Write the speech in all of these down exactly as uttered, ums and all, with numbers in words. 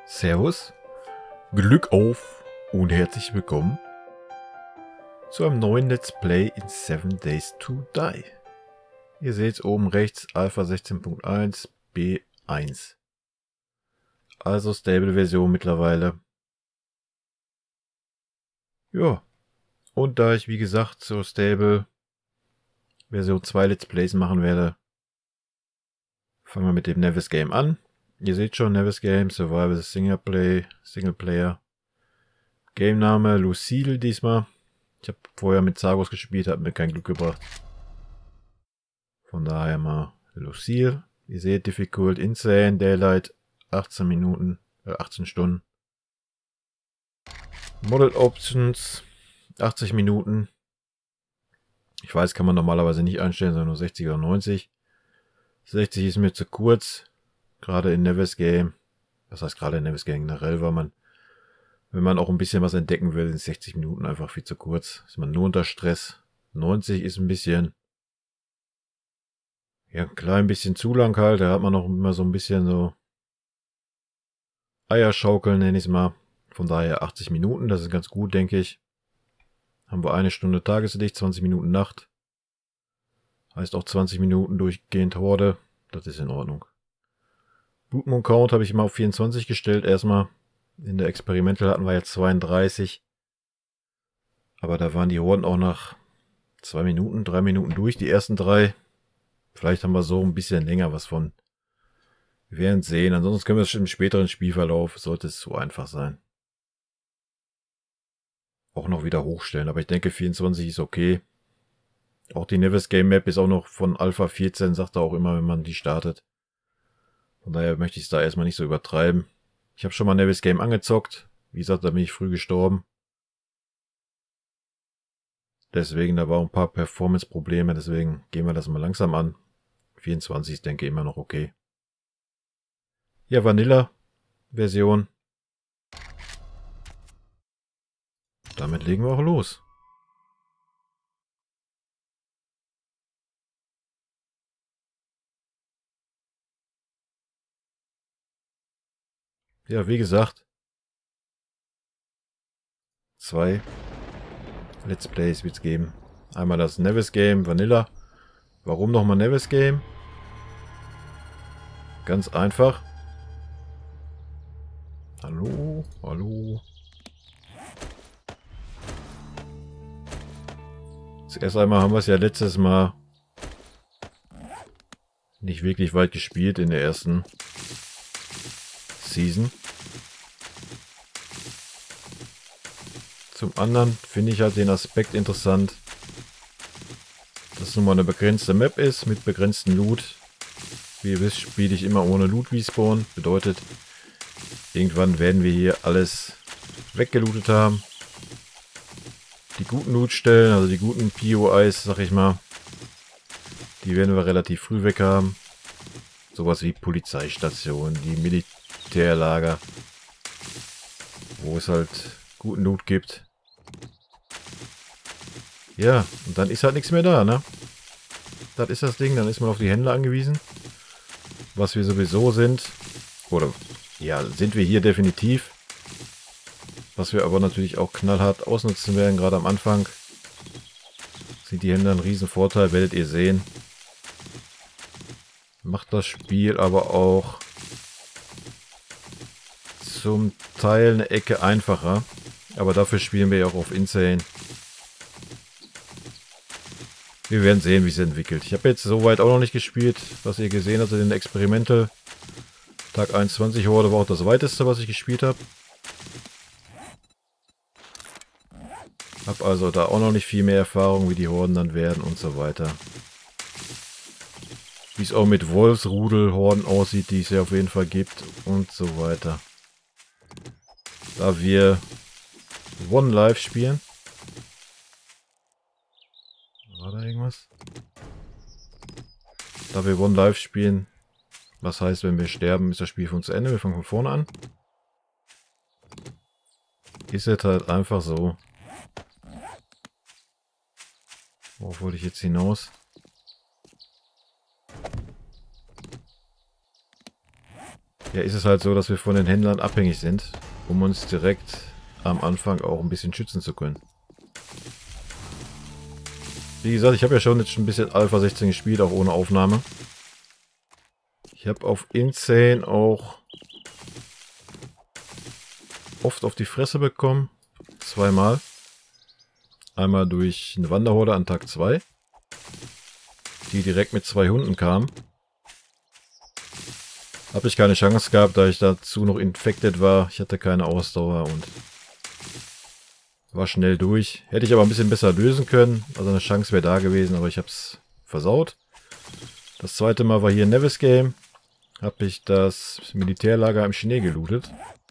Servus, Glück auf und herzlich willkommen zu einem neuen Let's Play in seven Days to Die. Ihr seht oben rechts Alpha sechzehn Punkt eins B eins. Also Stable-Version mittlerweile. Ja, und da ich wie gesagt zur Stable Version zwei Let's Plays machen werde, fangen wir mit dem Nevis Game an. Ihr seht schon, Nevis Game, Survival Singleplay, Singleplayer. Game Name Lucille diesmal. Ich habe vorher mit Zagos gespielt, hat mir kein Glück gebracht. Von daher mal Lucille. Ihr seht, Difficult, Insane, Daylight, achtzehn Minuten, äh, achtzehn Stunden. Model Options, achtzig Minuten. Ich weiß, kann man normalerweise nicht einstellen, sondern nur sechzig oder neunzig. sechzig ist mir zu kurz. Gerade in Nevis Game. Das heißt gerade in Nevis Game generell, weil man, wenn man auch ein bisschen was entdecken will, sind sechzig Minuten einfach viel zu kurz. Ist man nur unter Stress. neunzig ist ein bisschen, ja, ein klein bisschen zu lang halt. Da hat man noch immer so ein bisschen so Eierschaukeln, nenne ich es mal. Von daher achtzig Minuten, das ist ganz gut, denke ich. Haben wir eine Stunde Tageslicht, zwanzig Minuten Nacht. Heißt auch zwanzig Minuten durchgehend Horde. Das ist in Ordnung. Blutmond Count habe ich mal auf vierundzwanzig gestellt. Erstmal in der Experimental hatten wir jetzt zweiunddreißig. Aber da waren die Horden auch nach zwei Minuten, drei Minuten durch, die ersten drei. Vielleicht haben wir so ein bisschen länger was von. Wir werden sehen. Ansonsten können wir es im späteren Spielverlauf, sollte es so einfach sein, auch noch wieder hochstellen. Aber ich denke vierundzwanzig ist okay. Auch die Nevis Game Map ist auch noch von Alpha vierzehn, sagt er auch immer, wenn man die startet. Von daher möchte ich es da erstmal nicht so übertreiben. Ich habe schon mal Nevis Game angezockt. Wie gesagt, da bin ich früh gestorben. Deswegen, da war ein paar Performance-Probleme. Deswegen gehen wir das mal langsam an. vierundzwanzig ist, denke ich, immer noch okay. Ja, Vanilla-Version. Damit legen wir auch los. Ja, wie gesagt, zwei Let's Plays wird es geben. Einmal das Nevis Game Vanilla. Warum nochmal Nevis Game? Ganz einfach. Hallo, hallo. Zuerst einmal haben wir es ja letztes Mal nicht wirklich weit gespielt in der ersten Season. Zum anderen finde ich halt den Aspekt interessant, dass es nun mal eine begrenzte Map ist mit begrenztem Loot. Wie ihr wisst, spiele ich immer ohne Loot Respawn. Bedeutet, irgendwann werden wir hier alles weggelootet haben. Die guten Lootstellen, also die guten P O Is, sag ich mal, die werden wir relativ früh weg haben. Sowas wie Polizeistationen, die Militärlager, wo es halt guten Loot gibt. Ja, und dann ist halt nichts mehr da, ne? Das ist das Ding, dann ist man auf die Händler angewiesen. Was wir sowieso sind. Oder, ja, sind wir hier definitiv. Was wir aber natürlich auch knallhart ausnutzen werden, gerade am Anfang. Sind die Händler ein Riesenvorteil, werdet ihr sehen. Macht das Spiel aber auch zum Teil eine Ecke einfacher. Aber dafür spielen wir ja auch auf Insane. Wir werden sehen, wie es entwickelt. Ich habe jetzt soweit auch noch nicht gespielt, was ihr gesehen habt in den Experimental. Tag einundzwanzig Horde war auch das weiteste, was ich gespielt habe. Hab also da auch noch nicht viel mehr Erfahrung, wie die Horden dann werden und so weiter. Wie es auch mit Wolfsrudel-Horden aussieht, die es ja auf jeden Fall gibt und so weiter. Da wir One Life spielen. War da irgendwas? Da wir One Life spielen, was heißt, wenn wir sterben, ist das Spiel von uns zu Ende. Wir fangen von vorne an. Ist es halt einfach so. Worauf wollte ich jetzt hinaus? Ja, ist es halt so, dass wir von den Händlern abhängig sind, um uns direkt am Anfang auch ein bisschen schützen zu können. Wie gesagt, ich habe ja schon jetzt schon ein bisschen Alpha sechzehn gespielt, auch ohne Aufnahme. Ich habe auf Insane auch oft auf die Fresse bekommen. Zweimal. Einmal durch eine Wanderhorde an Tag zwei, die direkt mit zwei Hunden kam. Habe ich keine Chance gehabt, da ich dazu noch infected war. Ich hatte keine Ausdauer und war schnell durch. Hätte ich aber ein bisschen besser lösen können. Also eine Chance wäre da gewesen, aber ich habe es versaut. Das zweite Mal war hier Nevis Game. Habe ich das Militärlager im Schnee gelootet.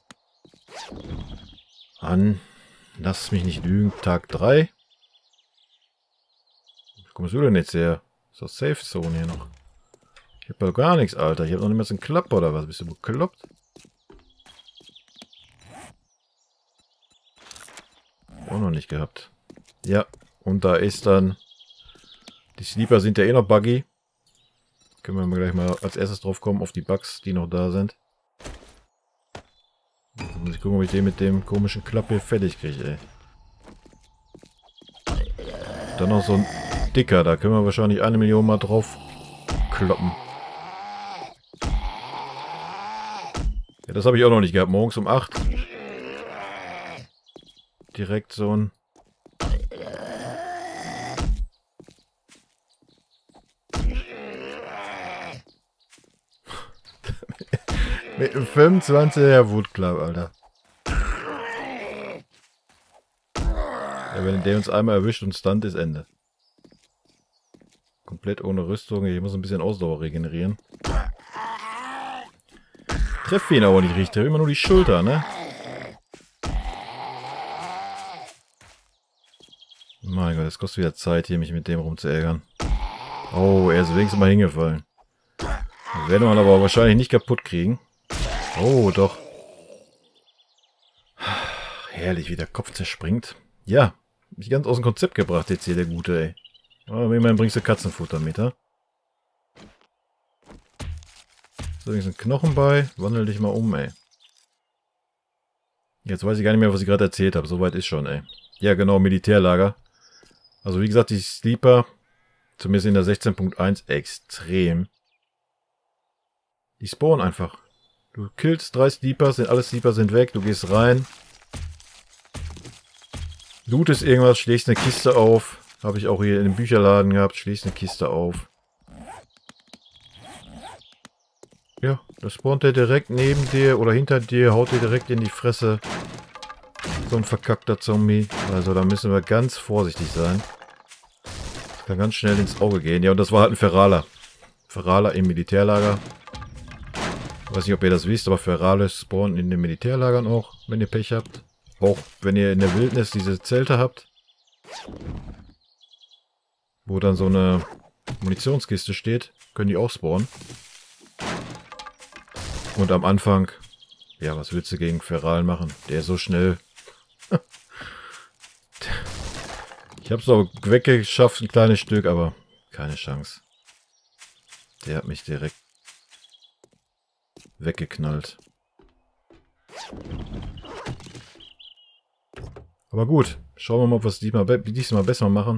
An, lass mich nicht lügen, Tag drei. Wo kommst du denn jetzt her? Ist das Safe Zone hier noch? Ich hab doch gar nichts, Alter. Ich hab noch nicht mal so einen Klapper oder was? Bist du bekloppt? Auch noch nicht gehabt. Ja, und da ist dann... Die Sleeper sind ja eh noch buggy. Können wir mal gleich mal als erstes drauf kommen, auf die Bugs, die noch da sind. Jetzt muss ich gucken, ob ich den mit dem komischen Klapp hier fertig kriege, ey. Dann noch so ein dicker, da können wir wahrscheinlich eine Million mal drauf kloppen. Ja, das habe ich auch noch nicht gehabt. Morgens um acht. Direkt so ein... Mit einem fünfundzwanziger Woodclub, Alter. Ja, wenn der uns einmal erwischt und stunt, ist Ende. Komplett ohne Rüstung. Ich muss ein bisschen Ausdauer regenerieren. Treffe ihn aber nicht richtig. Treffe immer nur die Schulter, ne? Mein Gott, es kostet wieder Zeit, hier mich mit dem rumzuärgern. Oh, er ist wenigstens mal hingefallen. Das werden wir aber wahrscheinlich nicht kaputt kriegen. Oh, doch. Herrlich, wie der Kopf zerspringt. Ja, mich ganz aus dem Konzept gebracht jetzt hier, der Gute, ey. Aber immerhin bringst du Katzenfutter mit, ha? So, da ist ein Knochen bei. Wandel dich mal um, ey. Jetzt weiß ich gar nicht mehr, was ich gerade erzählt habe. Soweit ist schon, ey. Ja, genau, Militärlager. Also wie gesagt, die Sleeper, zumindest in der sechzehn Punkt eins, extrem. Die spawnen einfach. Du killst drei Sleeper, sind alle Sleeper sind weg, du gehst rein. Lootest irgendwas, schlägst eine Kiste auf. Habe ich auch hier in dem Bücherladen gehabt, schlägst eine Kiste auf. Ja, da spawnt der direkt neben dir oder hinter dir, haut dir direkt in die Fresse. So ein verkackter Zombie. Also da müssen wir ganz vorsichtig sein. Das kann ganz schnell ins Auge gehen. Ja, und das war halt ein Feraler. Feraler im Militärlager. Ich weiß nicht, ob ihr das wisst, aber Ferale spawnen in den Militärlagern auch, wenn ihr Pech habt. Auch wenn ihr in der Wildnis diese Zelte habt. Wo dann so eine Munitionskiste steht, können die auch spawnen. Und am Anfang, ja, was willst du gegen Feralen machen? Der ist so schnell. Ich habe es auch weggeschafft, ein kleines Stück, aber keine Chance. Der hat mich direkt weggeknallt. Aber gut, schauen wir mal, ob wir es diesmal, diesmal besser machen.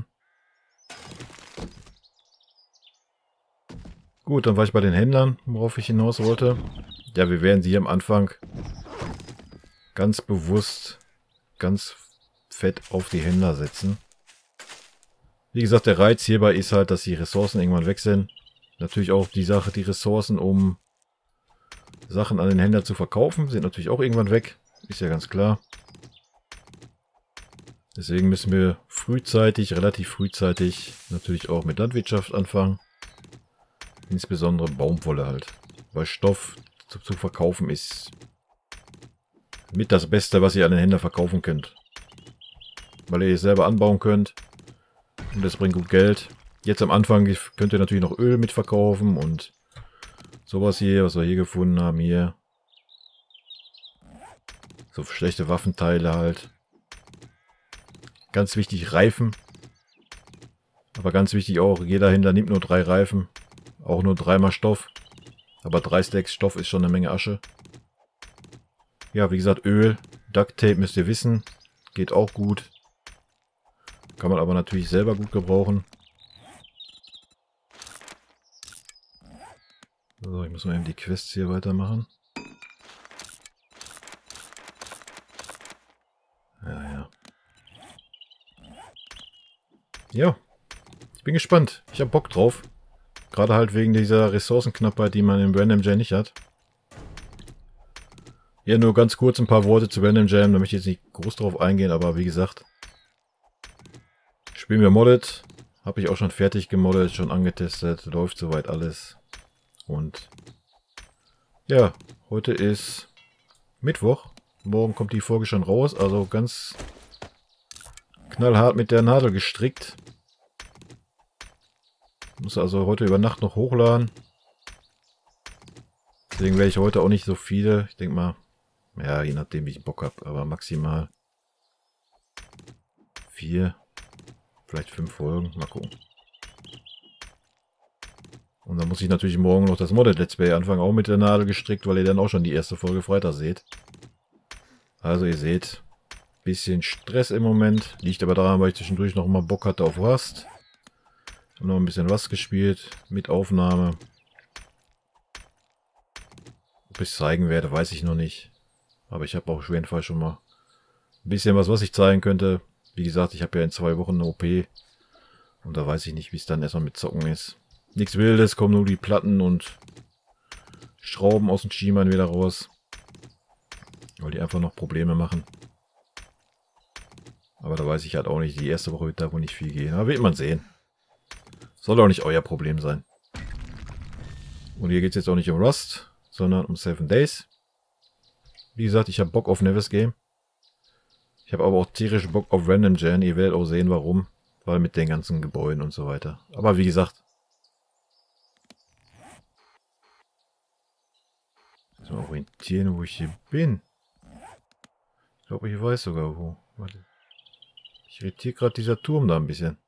Gut, dann war ich bei den Händlern, worauf ich hinaus wollte. Ja, wir werden sie am Anfang ganz bewusst, ganz fett auf die Händler setzen. Wie gesagt, der Reiz hierbei ist halt, dass die Ressourcen irgendwann weg sind. Natürlich auch die Sache, die Ressourcen, um Sachen an den Händler zu verkaufen, sind natürlich auch irgendwann weg. Ist ja ganz klar. Deswegen müssen wir frühzeitig, relativ frühzeitig, natürlich auch mit Landwirtschaft anfangen. Insbesondere Baumwolle halt. Weil Stoff zu, zu verkaufen ist mit das Beste, was ihr an den Händler verkaufen könnt. Weil ihr es selber anbauen könnt. Und das bringt gut Geld. Jetzt am Anfang könnt ihr natürlich noch Öl mitverkaufen und sowas hier, was wir hier gefunden haben, hier. So schlechte Waffenteile halt. Ganz wichtig, Reifen. Aber ganz wichtig auch, jeder Händler nimmt nur drei Reifen. Auch nur dreimal Stoff. Aber drei Stacks Stoff ist schon eine Menge Asche. Ja, wie gesagt, Öl, Duct Tape müsst ihr wissen. Geht auch gut. Kann man aber natürlich selber gut gebrauchen. So, ich muss mal eben die Quests hier weitermachen. Ja, ja. Ja, ich bin gespannt. Ich habe Bock drauf. Gerade halt wegen dieser Ressourcenknappheit, die man im Random Jam nicht hat. Ja, nur ganz kurz ein paar Worte zu Random Jam. Da möchte ich jetzt nicht groß drauf eingehen, aber wie gesagt. Spielen wir modded. Habe ich auch schon fertig gemoddet, schon angetestet. Läuft soweit alles. Und ja, heute ist Mittwoch. Morgen kommt die Folge schon raus. Also ganz knallhart mit der Nadel gestrickt. Muss also heute über Nacht noch hochladen. Deswegen werde ich heute auch nicht so viele. Ich denke mal, ja, je nachdem wie ich Bock habe, aber maximal vier, vielleicht fünf Folgen. Mal gucken. Und dann muss ich natürlich morgen noch das Modded Let's Play anfangen, auch mit der Nadel gestrickt, weil ihr dann auch schon die erste Folge Freitag seht. Also ihr seht, bisschen Stress im Moment. Liegt aber daran, weil ich zwischendurch noch mal Bock hatte auf Rust. Ich habe noch ein bisschen Rust gespielt, mit Aufnahme. Ob ich es zeigen werde, weiß ich noch nicht. Aber ich habe auch auf jeden Fall schon mal ein bisschen was, was ich zeigen könnte. Wie gesagt, ich habe ja in zwei Wochen eine O P. Und da weiß ich nicht, wie es dann erstmal mit Zocken ist. Nichts Wildes, kommen nur die Platten und Schrauben aus dem Schienbein wieder raus. Weil die einfach noch Probleme machen. Aber da weiß ich halt auch nicht, die erste Woche wird da wohl nicht viel gehen. Aber wird man sehen. Soll auch nicht euer Problem sein. Und hier geht es jetzt auch nicht um Rust, sondern um Seven Days. Wie gesagt, ich habe Bock auf Nevis Game. Ich habe aber auch tierisch Bock auf Random Jam. Ihr werdet auch sehen, warum. Weil mit den ganzen Gebäuden und so weiter. Aber wie gesagt. Jetzt mal orientieren, wo ich hier bin. Ich glaube, ich weiß sogar wo. Warte. Ich irritiere gerade dieser Turm da ein bisschen.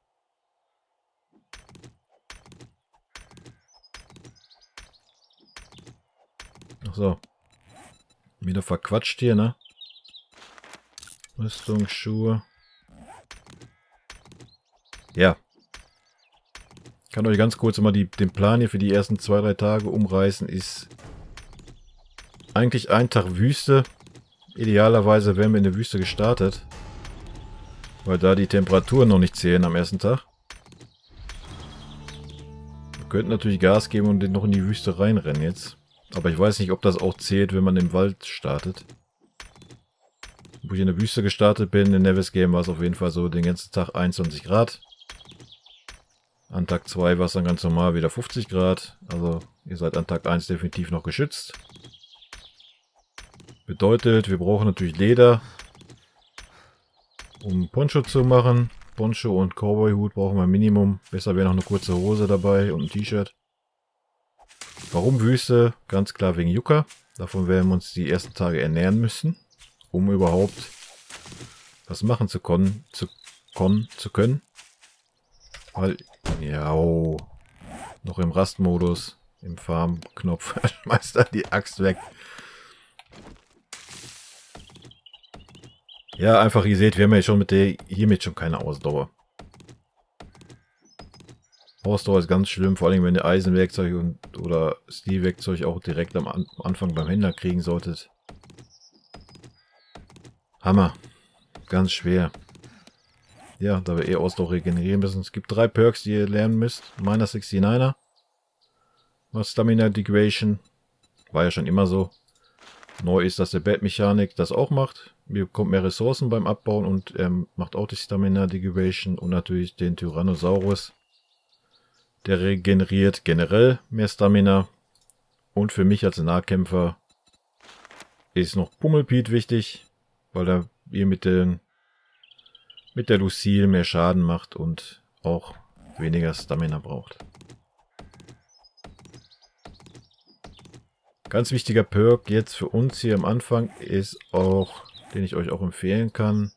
Ach so. Wieder verquatscht hier, ne? Rüstung, Schuhe. Ja. Ich kann euch ganz kurz mal die, den Plan hier für die ersten zwei, drei Tage umreißen. Ist eigentlich ein Tag Wüste. Idealerweise wären wir in der Wüste gestartet. Weil da die Temperaturen noch nicht zählen am ersten Tag. Wir könnten natürlich Gas geben und noch in die Wüste reinrennen jetzt. Aber ich weiß nicht, ob das auch zählt, wenn man im Wald startet. Wo ich in der Wüste gestartet bin, in Nevis Game war es auf jeden Fall so den ganzen Tag einundzwanzig Grad. An Tag zwei war es dann ganz normal wieder fünfzig Grad. Also ihr seid an Tag eins definitiv noch geschützt. Bedeutet, wir brauchen natürlich Leder, um Poncho zu machen. Poncho und Cowboy-Hut brauchen wir Minimum. Besser wäre noch eine kurze Hose dabei und ein T-Shirt. Warum Wüste? Ganz klar wegen Yucca. Davon werden wir uns die ersten Tage ernähren müssen, um überhaupt was machen zu können, zu, kon, zu können. Weil, ja, oh, noch im Rastmodus, im Farm-Knopf, schmeißt er die Axt weg. Ja, einfach, ihr seht, wir haben ja schon mit der, hiermit schon keine Ausdauer. Ausdauer ist ganz schlimm, vor allem wenn ihr Eisenwerkzeug und oder Stilwerkzeug auch direkt am An Anfang beim Händler kriegen solltet. Hammer. Ganz schwer. Ja, da wir eh Ausdauer regenerieren müssen. Es gibt drei Perks, die ihr lernen müsst. Miner sechsundneunziger. Was Stamina Degradation. War ja schon immer so. Neu ist, dass der Bad-Mechanik das auch macht. Ihr bekommt mehr Ressourcen beim Abbauen und er ähm, macht auch die Stamina Degradation und natürlich den Tyrannosaurus. Der regeneriert generell mehr Stamina. Und für mich als Nahkämpfer ist noch Pummelpiet wichtig, weil er ihr mit, den, mit der Lucille mehr Schaden macht und auch weniger Stamina braucht. Ganz wichtiger Perk jetzt für uns hier am Anfang ist auch, den ich euch auch empfehlen kann,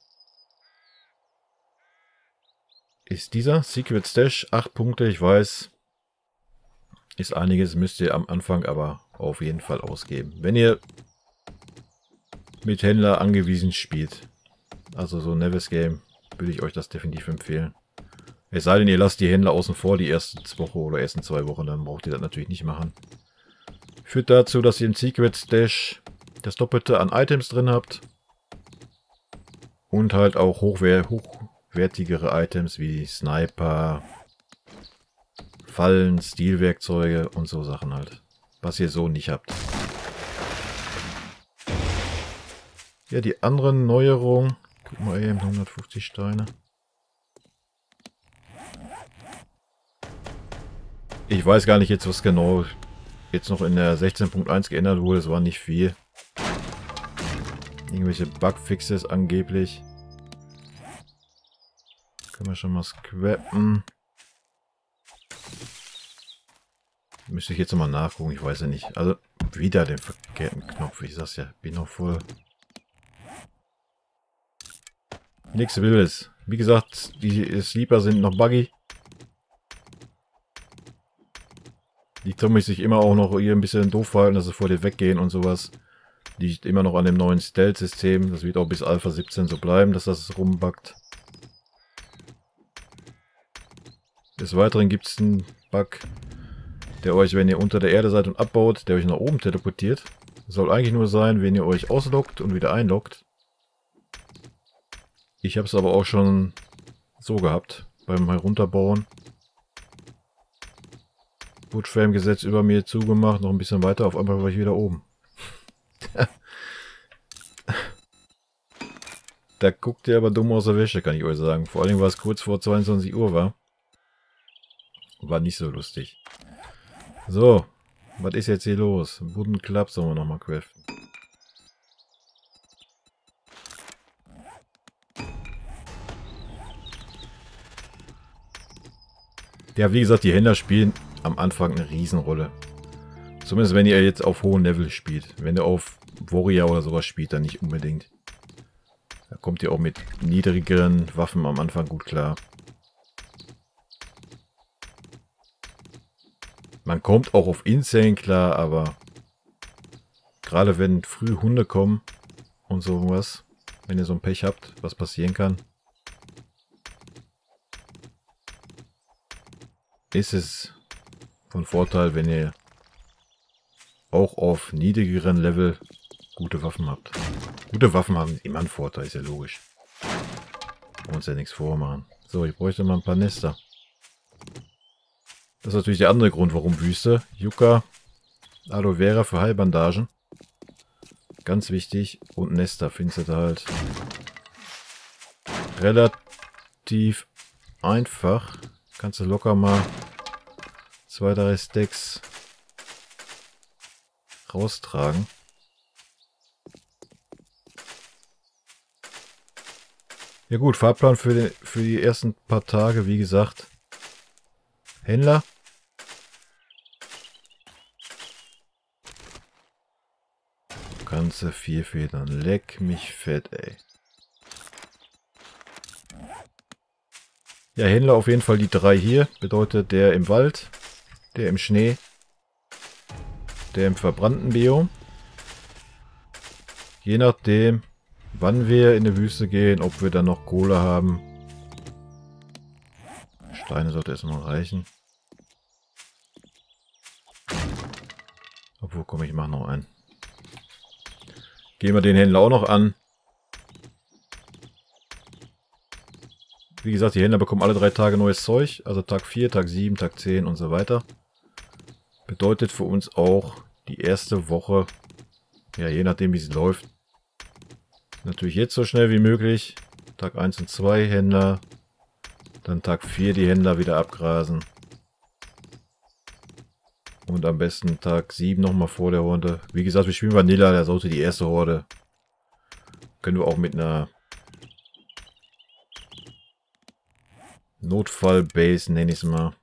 ist dieser Secret Stash. acht Punkte, ich weiß, ist einiges, müsst ihr am Anfang aber auf jeden Fall ausgeben. Wenn ihr mit Händler angewiesen spielt. Also so ein Nevis Game würde ich euch das definitiv empfehlen. Es sei denn, ihr lasst die Händler außen vor die erste Woche oder ersten zwei Wochen, dann braucht ihr das natürlich nicht machen. Führt dazu, dass ihr im Secret Stash das Doppelte an Items drin habt. Und halt auch hochwer hochwertigere Items wie Sniper, Fallen, Stilwerkzeuge und so Sachen halt. Was ihr so nicht habt. Ja, die anderen Neuerungen. Guck mal eben, hundertfünfzig Steine. Ich weiß gar nicht jetzt, was genau jetzt noch in der sechzehn Punkt eins geändert wurde. Es war nicht viel. Irgendwelche Bugfixes angeblich. Können wir schon mal scrappen. Müsste ich jetzt nochmal nachgucken, ich weiß ja nicht. Also wieder den verkehrten Knopf. Ich sag's ja, bin noch voll. Nichts Wildes. Wie gesagt, die Sleeper sind noch buggy. Die Zombies sich immer auch noch hier ein bisschen doof verhalten, dass sie vor dir weggehen und sowas. Liegt immer noch an dem neuen Stealth-System. Das wird auch bis Alpha siebzehn so bleiben, dass das rumbuggt. Des Weiteren gibt es einen Bug, der euch, wenn ihr unter der Erde seid und abbaut, der euch nach oben teleportiert. Das soll eigentlich nur sein, wenn ihr euch ausloggt und wieder einloggt. Ich habe es aber auch schon so gehabt, beim Herunterbauen. Bootframe-Gesetz über mir zugemacht, noch ein bisschen weiter, auf einmal war ich wieder oben. Da guckt ihr aber dumm aus der Wäsche, kann ich euch sagen. Vor allem, weil es kurz vor zweiundzwanzig Uhr war. War nicht so lustig. So, was ist jetzt hier los? Wooden Club sollen wir nochmal craften. Ja, wie gesagt, die Händler spielen am Anfang eine Riesenrolle. Zumindest wenn ihr jetzt auf hohem Level spielt. Wenn ihr auf Warrior oder sowas spielt, dann nicht unbedingt. Da kommt ihr auch mit niedrigeren Waffen am Anfang gut klar. Man kommt auch auf Insane klar, aber gerade wenn früh Hunde kommen und sowas, wenn ihr so ein Pech habt, was passieren kann, ist es von Vorteil, wenn ihr auch auf niedrigeren Level gute Waffen habt. Gute Waffen haben immer einen Vorteil, ist ja logisch. Wollen uns ja nichts vormachen. So, ich bräuchte mal ein paar Nester. Das ist natürlich der andere Grund, warum Wüste. Yucca, Aloe Vera für Heilbandagen. Ganz wichtig. Und Nester findest du halt relativ einfach. Kannst du locker mal zwei, drei Stacks raustragen. Ja gut, Fahrplan für die, für die ersten paar Tage, wie gesagt. Händler. Ganze vier Federn. Leck mich fett, ey. Ja, Händler auf jeden Fall die drei hier. Bedeutet der im Wald, der im Schnee, der im verbrannten Biom. Je nachdem, wann wir in die Wüste gehen, ob wir dann noch Kohle haben. Steine sollte erstmal reichen. Obwohl, komm, ich mache noch einen. Gehen wir den Händler auch noch an. Wie gesagt, die Händler bekommen alle drei Tage neues Zeug. Also Tag vier, Tag sieben, Tag zehn und so weiter. Bedeutet für uns auch die erste Woche, ja je nachdem wie es läuft, natürlich jetzt so schnell wie möglich. Tag eins und zwei Händler. Dann Tag vier die Händler wieder abgrasen. Und am besten Tag sieben nochmal vor der Horde. Wie gesagt, wir spielen Vanilla, da sollte die erste Horde. Können wir auch mit einer Notfall-Base, nenne ich es mal.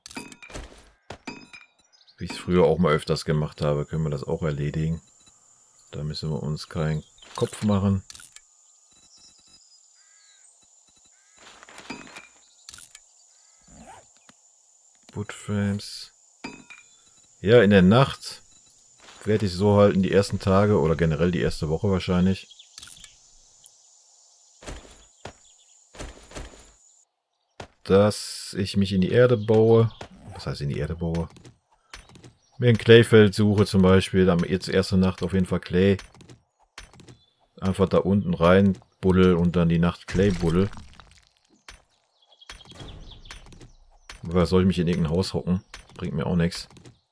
Wie ich es früher auch mal öfters gemacht habe, können wir das auch erledigen. Da müssen wir uns keinen Kopf machen. Woodframes. Ja, in der Nacht werde ich so halten, die ersten Tage oder generell die erste Woche wahrscheinlich, dass ich mich in die Erde baue. Was heißt in die Erde baue? Mir ein Clayfeld suche zum Beispiel. Dann jetzt erste Nacht auf jeden Fall Clay. Einfach da unten rein buddel und dann die Nacht Clay buddel. Was soll ich mich in irgendein Haus hocken? Bringt mir auch nichts.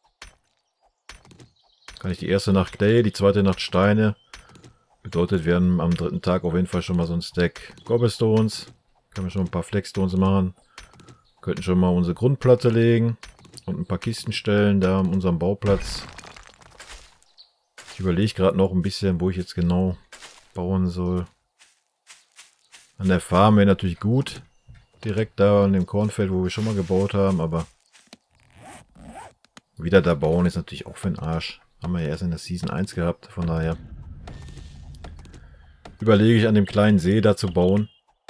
Kann ich die erste Nacht Clay, die zweite Nacht Steine. Bedeutet, wir haben am dritten Tag auf jeden Fall schon mal so ein Stack Cobblestones. Können wir schon ein paar Flexstones machen. Könnten schon mal unsere Grundplatte legen. Und ein paar Kisten stellen, da an unserem Bauplatz. Ich überlege gerade noch ein bisschen, wo ich jetzt genau bauen soll. An der Farm wäre natürlich gut. Direkt da an dem Kornfeld, wo wir schon mal gebaut haben, aber wieder da bauen ist natürlich auch für den Arsch. Haben wir ja erst in der Season eins gehabt, von daher überlege ich an dem kleinen See da zu bauen.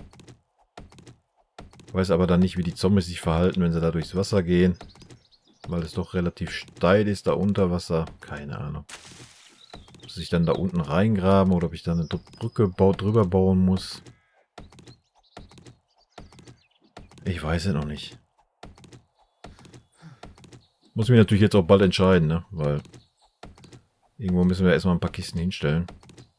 Weiß aber dann nicht, wie die Zombies sich verhalten, wenn sie da durchs Wasser gehen. Weil es doch relativ steil ist da unter Wasser. Keine Ahnung. Ob sie sich dann da unten reingraben oder ob ich dann eine Brücke drüber bauen muss. Ich weiß es noch nicht. Muss mich natürlich jetzt auch bald entscheiden, ne? Weil irgendwo müssen wir erstmal ein paar Kisten hinstellen.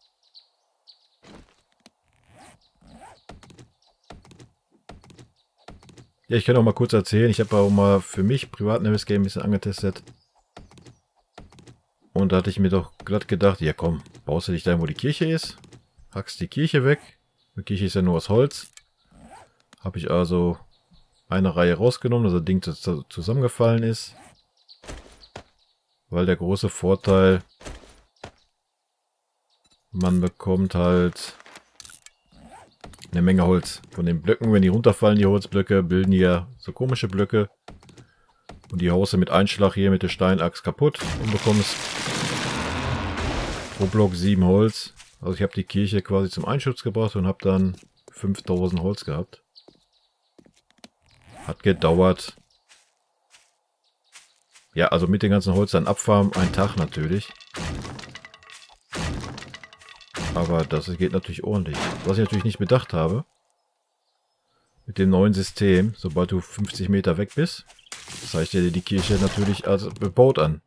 Ja, ich kann auch mal kurz erzählen. Ich habe auch mal für mich privat Nevis Game ein bisschen angetestet. Und da hatte ich mir doch glatt gedacht, ja komm, baust du dich dahin, wo die Kirche ist. Hackst die Kirche weg. Die Kirche ist ja nur aus Holz. Habe ich also eine Reihe rausgenommen, dass das Ding zusammengefallen ist. Weil der große Vorteil, man bekommt halt eine Menge Holz. Von den Blöcken, wenn die runterfallen, die Holzblöcke, bilden die ja so komische Blöcke. Und die haust du mit Einschlag hier mit der Steinachs kaputt und bekommst pro Block sieben Holz. Also ich habe die Kirche quasi zum Einschutz gebracht und habe dann fünftausend Holz gehabt. Hat gedauert. Ja, also mit den ganzen Holz dann abfarmen, ein Tag natürlich. Aber das geht natürlich ordentlich. Was ich natürlich nicht bedacht habe, mit dem neuen System, sobald du fünfzig Meter weg bist, zeigt dir die Kirche natürlich als bebaut an.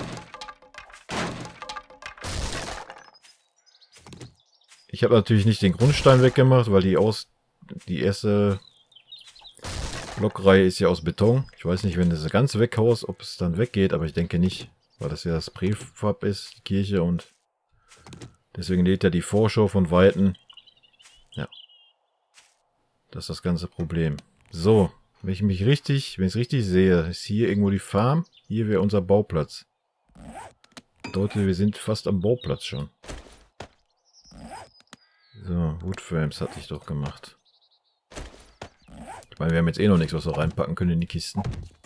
Ich habe natürlich nicht den Grundstein weggemacht, weil die aus die erste Blockreihe ist ja aus Beton. Ich weiß nicht, wenn du das ganz weghaust, ob es dann weggeht, aber ich denke nicht, weil das ja das Präfab ist, die Kirche, und deswegen lädt ja die Vorschau von Weitem. Ja. Das ist das ganze Problem. So, wenn ich mich richtig, wenn ich es richtig sehe, ist hier irgendwo die Farm. Hier wäre unser Bauplatz. Bedeutet, wir sind fast am Bauplatz schon. So, Woodframes hatte ich doch gemacht. Ich meine, wir haben jetzt eh noch nichts, was wir reinpacken können in die Kisten.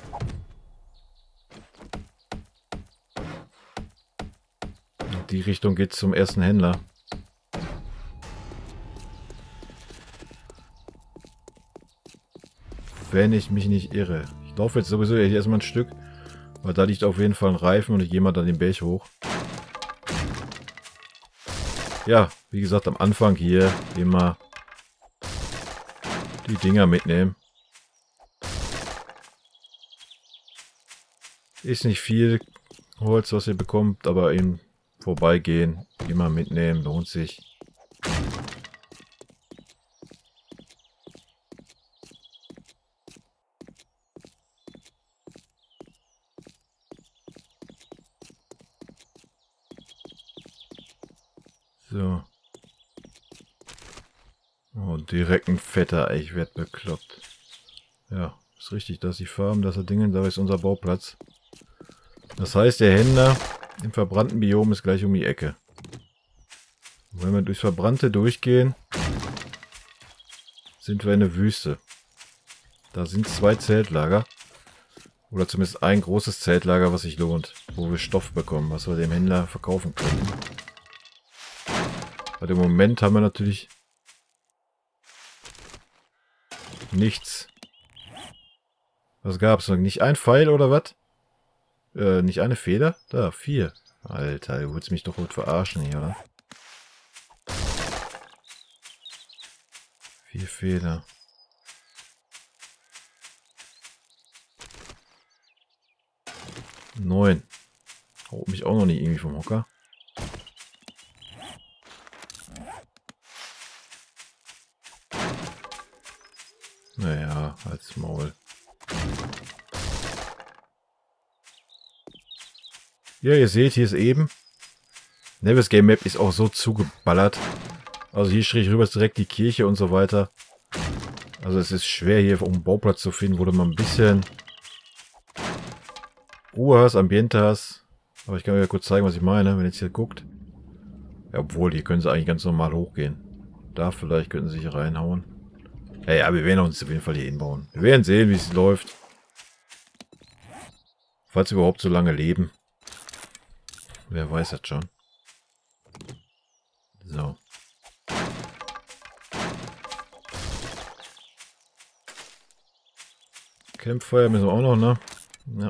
In die Richtung geht es zum ersten Händler. Wenn ich mich nicht irre. Ich laufe jetzt sowieso erstmal ein Stück, weil da liegt auf jeden Fall ein Reifen und ich gehe mal dann den Berg hoch. Ja, wie gesagt, am Anfang hier immer die Dinger mitnehmen. Ist nicht viel Holz, was ihr bekommt, aber im Vorbeigehen immer mitnehmen, lohnt sich. So. Oh, direkt ein fetter, ich werd bekloppt. Ja, ist richtig, das ist die Farm, das ist Dingen, da ist unser Bauplatz. Das heißt, der Händler im verbrannten Biom ist gleich um die Ecke. Und wenn wir durchs Verbrannte durchgehen, sind wir in der Wüste. Da sind zwei Zeltlager. Oder zumindest ein großes Zeltlager, was sich lohnt. Wo wir Stoff bekommen, was wir dem Händler verkaufen können. Weil im Moment haben wir natürlich nichts. Was gab's noch? Nicht ein Pfeil oder was? Äh, nicht eine Feder? Da, vier. Alter, du willst mich doch gut verarschen hier, oder? Vier Feder. neun. Haut mich auch noch nicht irgendwie vom Hocker. Naja, als Maul. Ja, ihr seht, hier ist eben. Nevis Game Map ist auch so zugeballert. Also hier schräg rüber ist direkt die Kirche und so weiter. Also es ist schwer hier um einen Bauplatz zu finden, wo du mal ein bisschen Ruhe hast, Ambiente hast. Aber ich kann euch ja kurz zeigen, was ich meine, wenn ihr jetzt hier guckt. Ja, obwohl, hier können sie eigentlich ganz normal hochgehen. Da vielleicht könnten sie sich reinhauen. Ja, ja, wir werden uns auf jeden Fall hier hinbauen. Wir werden sehen, wie es läuft. Falls wir überhaupt so lange leben. Wer weiß das schon. So. Campfire müssen wir auch noch, ne? Ja.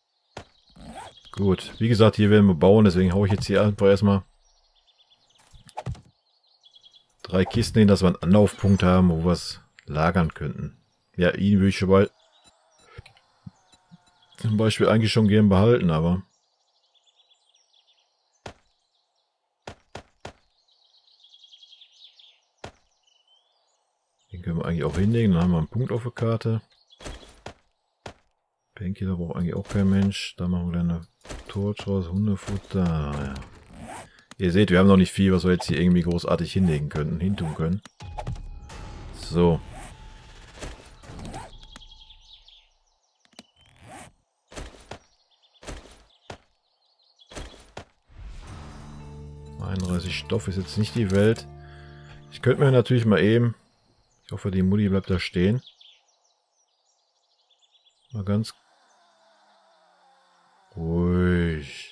Gut. Wie gesagt, hier werden wir bauen, deswegen haue ich jetzt hier einfach erstmal drei Kisten hin, dass wir einen Anlaufpunkt haben, wo wir es lagern könnten. Ja, ihn würde ich schon mal zum Beispiel eigentlich schon gern behalten, aber den können wir eigentlich auch hinlegen, dann haben wir einen Punkt auf der Karte. Painkiller braucht eigentlich auch kein Mensch. Da machen wir dann eine Torch raus, Hundefutter. Ja. Ihr seht, wir haben noch nicht viel, was wir jetzt hier irgendwie großartig hinlegen könnten, hintun können. So. einunddreißig Stoff ist jetzt nicht die Welt. Ich könnte mir natürlich mal eben... Ich hoffe, die Mutti bleibt da stehen. Mal ganz... ruhig.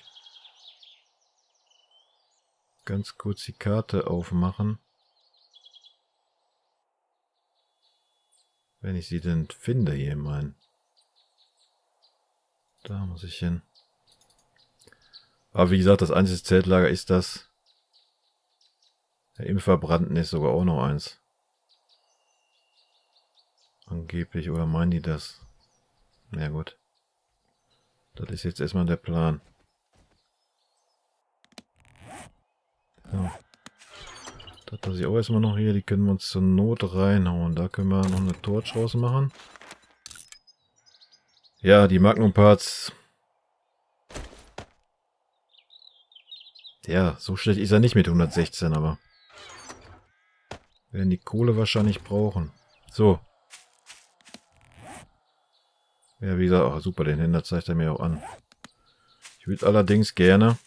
Ganz kurz die Karte aufmachen. Wenn ich sie denn finde hier, mein. Da muss ich hin. Aber wie gesagt, das einzige Zeltlager ist das. Ja, im Verbrannten ist sogar auch noch eins. Angeblich, oder meinen die das? Ja gut. Das ist jetzt erstmal der Plan. So. Das lasse ich auch erstmal noch hier. Die können wir uns zur Not reinhauen. Da können wir noch eine Torch rausmachen. Ja, die Magnum Parts. Ja, so schlecht ist er nicht mit hundertsechzehn, aber wir werden die Kohle wahrscheinlich brauchen. So. Ja, wie gesagt, oh, super, den Händler zeigt er mir auch an. Ich würde allerdings gerne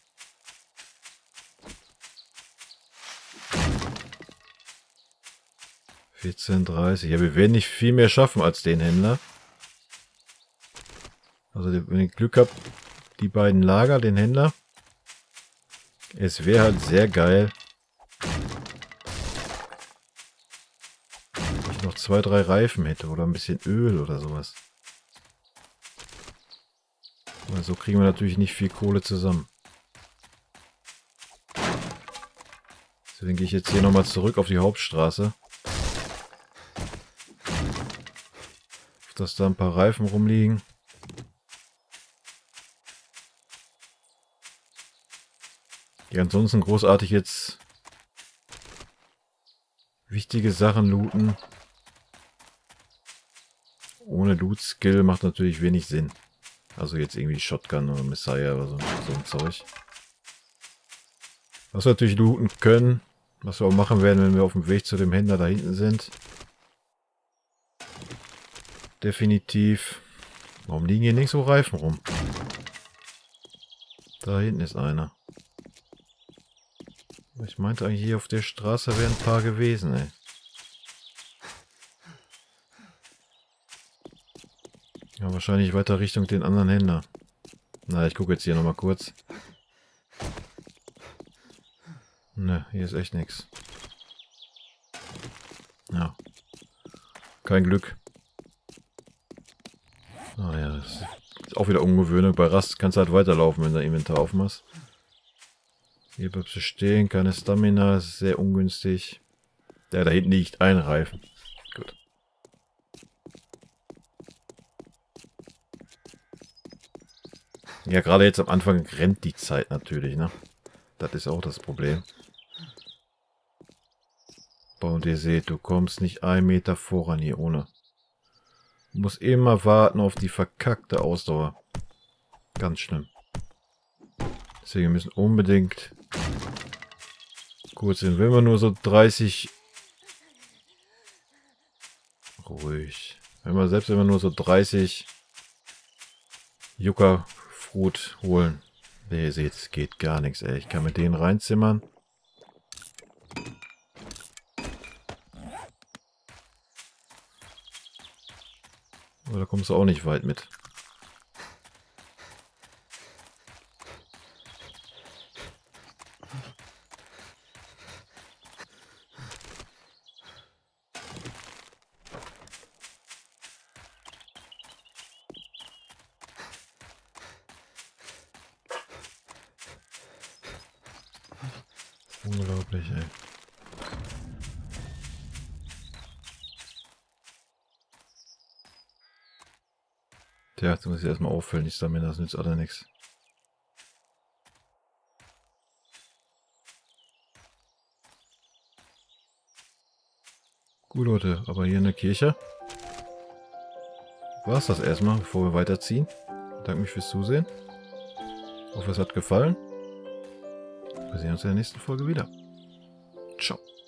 vierzehn dreißig. Ja, wir werden nicht viel mehr schaffen als den Händler. Also, wenn ich Glück habe, die beiden Lager, den Händler. Es wäre halt sehr geil, wenn ich noch zwei, drei Reifen hätte oder ein bisschen Öl oder sowas. Weil so kriegen wir natürlich nicht viel Kohle zusammen. Deswegen gehe ich jetzt hier nochmal zurück auf die Hauptstraße. Dass da ein paar Reifen rumliegen. Die ansonsten großartig jetzt wichtige Sachen looten. Ohne Loot-Skill macht natürlich wenig Sinn. Also jetzt irgendwie Shotgun oder Messiah oder so, so ein Zeug. Was wir natürlich looten können, was wir auch machen werden, wenn wir auf dem Weg zu dem Händler da hinten sind. Definitiv. Warum liegen hier nicht so Reifen rum? Da hinten ist einer. Ich meinte eigentlich, hier auf der Straße wären ein paar gewesen, ey. Ja, wahrscheinlich weiter Richtung den anderen Händler. Na, ich gucke jetzt hier nochmal kurz. Ne, hier ist echt nichts. Ja. Kein Glück. Ah ja, das ist auch wieder ungewöhnlich. Bei Rast kannst du halt weiterlaufen, wenn du Inventar aufmachst. Hier bleibst du stehen, keine Stamina, ist sehr ungünstig. Ja, da hinten liegt ein Reifen. Gut. Ja, gerade jetzt am Anfang rennt die Zeit natürlich, ne? Das ist auch das Problem. Boah, und ihr seht, du kommst nicht einen Meter voran hier ohne. Du musst immer warten auf die verkackte Ausdauer. Ganz schlimm. Deswegen müssen unbedingt kurz hin. Wenn wir nur so dreißig... Ruhig. Wenn wir selbst wenn wir nur so dreißig Yucca-Fruit holen. Nee, ihr seht, es geht gar nichts, ey. Ich kann mit denen reinzimmern. Aber da kommst du auch nicht weit mit. Unglaublich, ey. Tja, jetzt muss ich erstmal auffüllen, die Stamina, das nützt alle nichts. Gut, Leute, aber hier in der Kirche war es das erstmal, bevor wir weiterziehen. Danke mich fürs Zusehen. Hoffe, es hat gefallen. Wir sehen uns in der nächsten Folge wieder. Ciao.